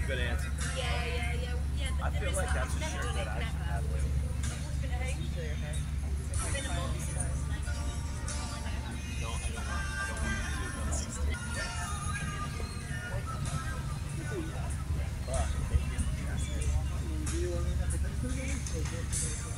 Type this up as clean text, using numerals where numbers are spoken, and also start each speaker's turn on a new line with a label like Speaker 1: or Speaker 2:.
Speaker 1: Good answer. I feel like that's a shirt that I should have. No, I don't want. I don't want to. But thank you.